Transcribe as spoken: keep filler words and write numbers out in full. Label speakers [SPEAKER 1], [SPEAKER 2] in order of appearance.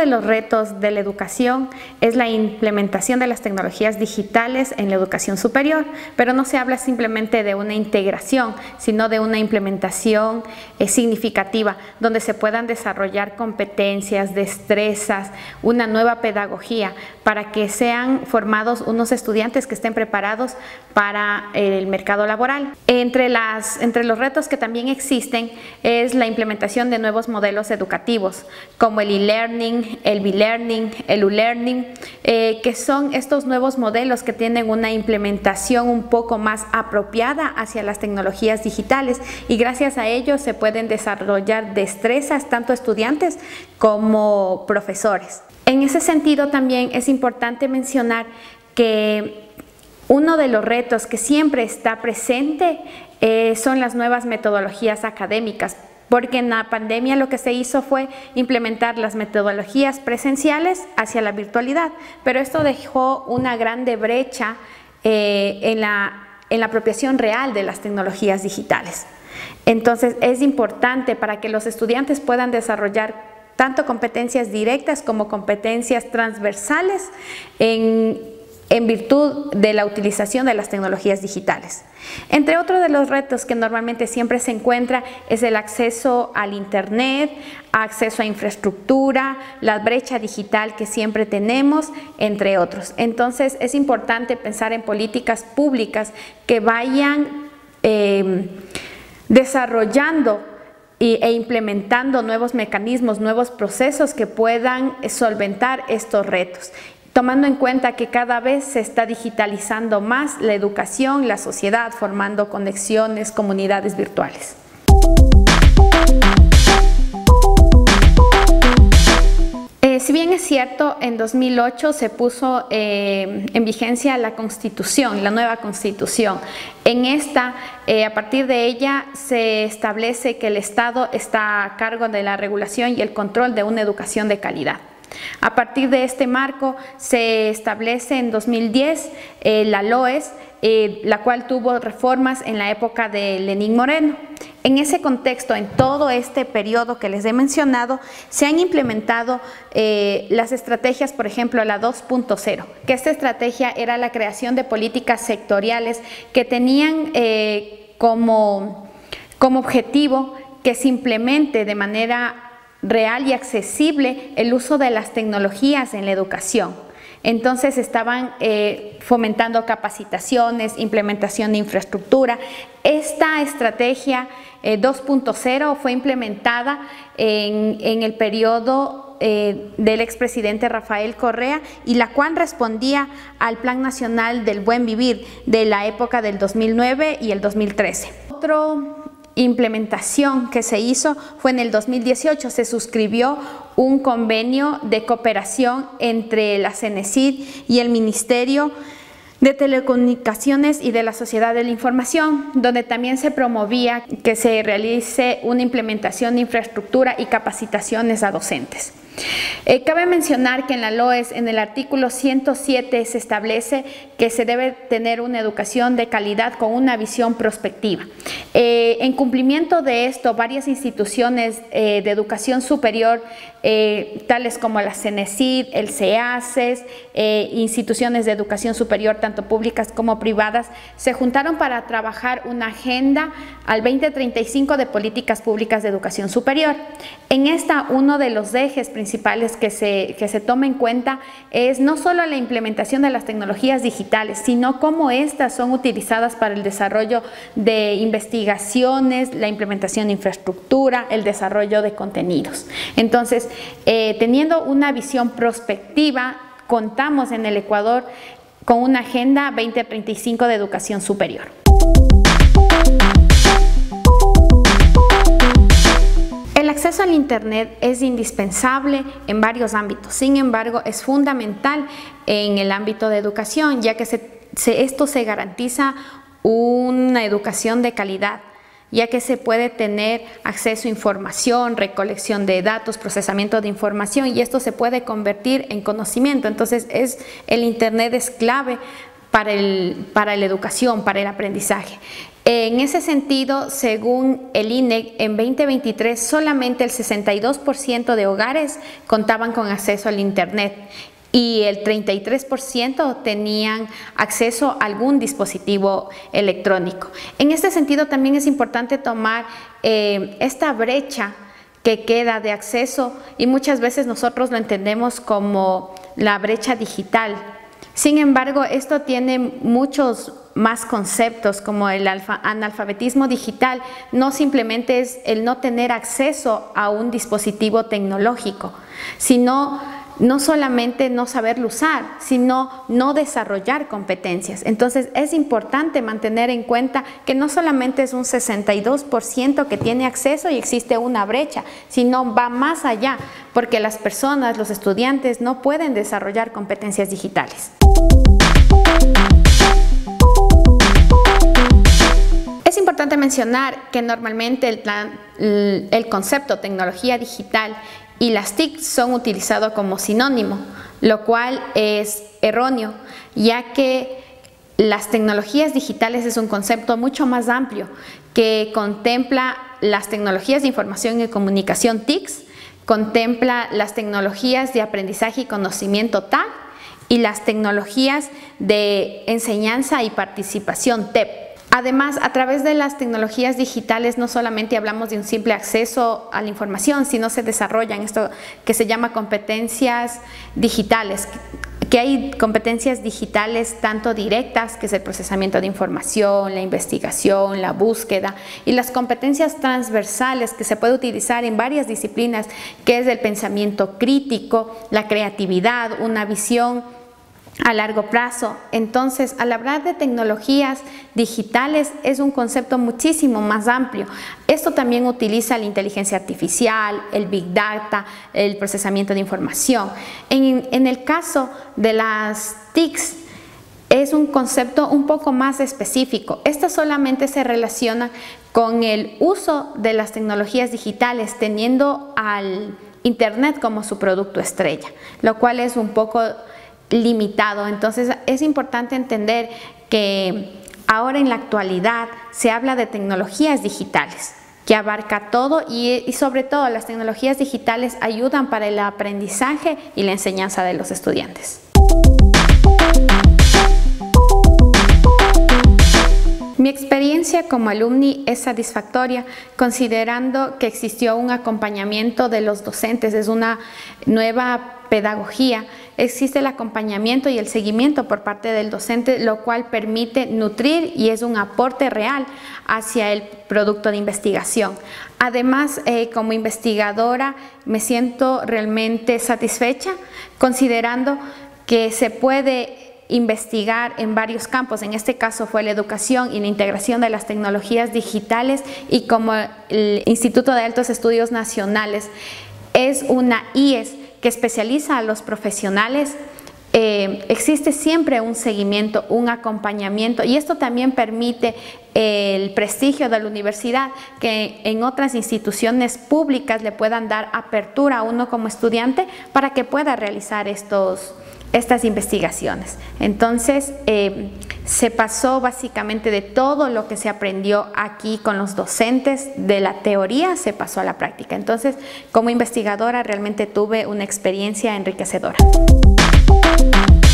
[SPEAKER 1] los retos de la educación es la implementación de las tecnologías digitales en la educación superior, pero no se habla simplemente de una integración, sino de una implementación eh, significativa, donde se puedan desarrollar competencias, destrezas, una nueva pedagogía, para que sean formados unos estudiantes que estén preparados para el mercado laboral. Entre, las, entre los retos que también existen es la implementación de nuevos modelos educativos, como el e-learning, el B-learning, el U-learning, eh, que son estos nuevos modelos que tienen una implementación un poco más apropiada hacia las tecnologías digitales, y gracias a ello se pueden desarrollar destrezas tanto estudiantes como profesores. En ese sentido también es importante mencionar que uno de los retos que siempre está presente eh, son las nuevas metodologías académicas, porque en la pandemia lo que se hizo fue implementar las metodologías presenciales hacia la virtualidad, pero esto dejó una grande brecha eh, en, la, en la apropiación real de las tecnologías digitales. Entonces es importante para que los estudiantes puedan desarrollar tanto competencias directas como competencias transversales en en virtud de la utilización de las tecnologías digitales. Entre otros de los retos que normalmente siempre se encuentra es el acceso al internet, acceso a infraestructura, la brecha digital que siempre tenemos, entre otros. Entonces es importante pensar en políticas públicas que vayan eh, desarrollando e implementando nuevos mecanismos, nuevos procesos que puedan solventar estos retos, tomando en cuenta que cada vez se está digitalizando más la educación, la sociedad, formando conexiones, comunidades virtuales. Eh, si bien es cierto, en dos mil ocho se puso eh, en vigencia la Constitución, la nueva Constitución. En esta, eh, a partir de ella, se establece que el Estado está a cargo de la regulación y el control de una educación de calidad. A partir de este marco se establece en dos mil diez eh, la LOES, eh, la cual tuvo reformas en la época de Lenín Moreno. En ese contexto, en todo este periodo que les he mencionado, se han implementado eh, las estrategias, por ejemplo, la dos punto cero, que esta estrategia era la creación de políticas sectoriales que tenían eh, como, como objetivo que se implemente de manera real y accesible el uso de las tecnologías en la educación. Entonces estaban eh, fomentando capacitaciones, implementación de infraestructura. Esta estrategia eh, dos punto cero fue implementada en, en el periodo eh, del expresidente Rafael Correa, y la cual respondía al Plan Nacional del Buen Vivir de la época del dos mil nueve y el dos mil trece. Otro implementación que se hizo fue en el dos mil dieciocho, se suscribió un convenio de cooperación entre la CENESID y el Ministerio de Telecomunicaciones y de la Sociedad de la Información, donde también se promovía que se realice una implementación de infraestructura y capacitaciones a docentes. Eh, cabe mencionar que en la LOES, en el artículo ciento siete, se establece que se debe tener una educación de calidad con una visión prospectiva. Eh, en cumplimiento de esto, varias instituciones eh, de educación superior, eh, tales como la CENESID, el CEACES, eh, instituciones de educación superior, tanto públicas como privadas, se juntaron para trabajar una agenda al veinte treinta y cinco de políticas públicas de educación superior. En esta, uno de los ejes principales que se, que se toma en cuenta es no solo la implementación de las tecnologías digitales, sino cómo estas son utilizadas para el desarrollo de investigaciones, la implementación de infraestructura, el desarrollo de contenidos. Entonces, eh, teniendo una visión prospectiva, contamos en el Ecuador con una Agenda veinte treinta y cinco de educación superior. El acceso al Internet es indispensable en varios ámbitos, sin embargo es fundamental en el ámbito de educación, ya que se, se, esto se garantiza una educación de calidad, ya que se puede tener acceso a información, recolección de datos, procesamiento de información, y esto se puede convertir en conocimiento. Entonces es, el Internet es clave para, el, para la educación, para el aprendizaje. En ese sentido, según el I N E, en veinte veintitrés solamente el sesenta y dos por ciento de hogares contaban con acceso al Internet y el treinta y tres por ciento tenían acceso a algún dispositivo electrónico. En este sentido, también es importante tomar eh, esta brecha que queda de acceso, y muchas veces nosotros lo entendemos como la brecha digital. Sin embargo, esto tiene muchos más conceptos, como el alfa, analfabetismo digital. No simplemente es el no tener acceso a un dispositivo tecnológico, sino no solamente no saberlo usar, sino no desarrollar competencias. Entonces es importante mantener en cuenta que no solamente es un sesenta y dos por ciento que tiene acceso y existe una brecha, sino va más allá, porque las personas, los estudiantes, no pueden desarrollar competencias digitales. Es importante mencionar que normalmente el, plan, el concepto tecnología digital y las T I C son utilizados como sinónimo, lo cual es erróneo, ya que las tecnologías digitales es un concepto mucho más amplio que contempla las tecnologías de información y comunicación T I C, contempla las tecnologías de aprendizaje y conocimiento T A C y las tecnologías de enseñanza y participación T E P. Además, a través de las tecnologías digitales no solamente hablamos de un simple acceso a la información, sino se desarrollan esto que se llama competencias digitales, que hay competencias digitales tanto directas, que es el procesamiento de información, la investigación, la búsqueda, y las competencias transversales que se puede utilizar en varias disciplinas, que es el pensamiento crítico, la creatividad, una visión a largo plazo. Entonces, al hablar de tecnologías digitales es un concepto muchísimo más amplio. Esto también utiliza la inteligencia artificial, el Big Data, el procesamiento de información. En, en el caso de las T I C es un concepto un poco más específico. Esta solamente se relaciona con el uso de las tecnologías digitales teniendo al Internet como su producto estrella, lo cual es un poco limitado. Entonces es importante entender que ahora en la actualidad se habla de tecnologías digitales, que abarca todo y, y sobre todo las tecnologías digitales ayudan para el aprendizaje y la enseñanza de los estudiantes. Mi experiencia como alumni es satisfactoria, considerando que existió un acompañamiento de los docentes. Es una nueva pedagogía. Existe el acompañamiento y el seguimiento por parte del docente, lo cual permite nutrir y es un aporte real hacia el producto de investigación. Además, eh, como investigadora me siento realmente satisfecha, considerando que se puede investigar en varios campos. En este caso fue la educación y la integración de las tecnologías digitales, y como el Instituto de Altos Estudios Nacionales es una I E S que especializa a los profesionales, eh, existe siempre un seguimiento, un acompañamiento, y esto también permite el prestigio de la universidad, que en otras instituciones públicas le puedan dar apertura a uno como estudiante para que pueda realizar estos estas investigaciones. Entonces eh, se pasó básicamente de todo lo que se aprendió aquí con los docentes, de la teoría se pasó a la práctica. Entonces, como investigadora realmente tuve una experiencia enriquecedora.